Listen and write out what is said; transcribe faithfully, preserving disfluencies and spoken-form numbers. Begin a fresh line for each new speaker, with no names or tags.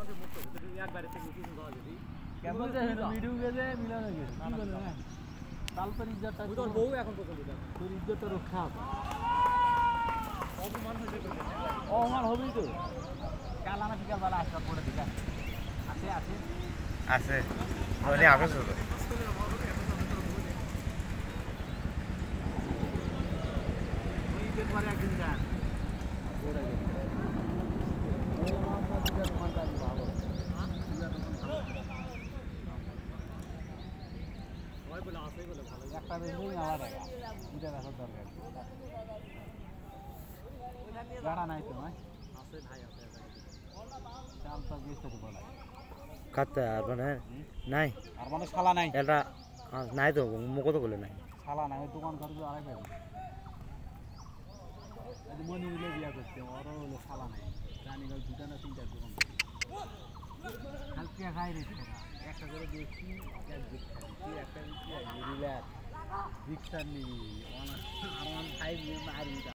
কেমন ভিডিও গেছে মিলানো গেছে কি বলে না কাল তোর ইজ্জতটা তোর বউ এখন পর্যন্ত তোর ইজ্জতটা রক্ষা হবে অপমান হয়ে যাবে অপমান হবেই তো কাল আমার বিকাল বেলা আসবা পড়ে দিকা আছে আছে
আছে ওরে আগে চলো
ওই পেপারে একদিন যান ওরে ওই আমার কাছে দোকানদার ভালো ওই বলে আসেই বলে ভালো একটা বেশি আলাদা টাকা দুইটা রাখার দরকার গাড়া নাই তো নয় আছে ভাই আছে চাল তো গেছে তো বলা
কাটতে আর মানে নাই
আর মানে শালা নাই
এটা নাই তো মুখ তো বলে নাই
শালা নাই দোকান করে তো আড়াই পাবে এই মনি মিলে বিয়া করতে ওর হলো শালা নাই জানি গেল দুটা না তিনটা দোকান কালকে খাই রে একটা করে দিয়েছি এক দিক খাই তুই একটা দিচ্ছি রিল্যাক্স রিক্সার নিবি আর ফাইভ মারি